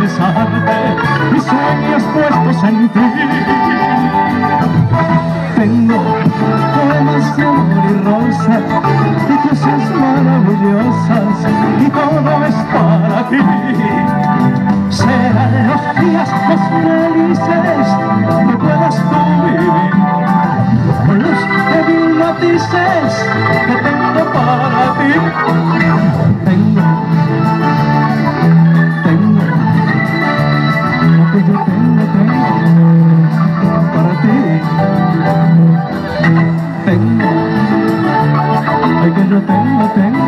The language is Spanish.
besarte, mis sueños puestos en ti. Tengo poemas de amor y rosas y cosas maravillosas, y todo es para ti. Serán los días más felices que puedas tú vivir, con los mil matices que tengo para ti. Tengo lo que yo tengo para ti. Tengo lo que yo tengo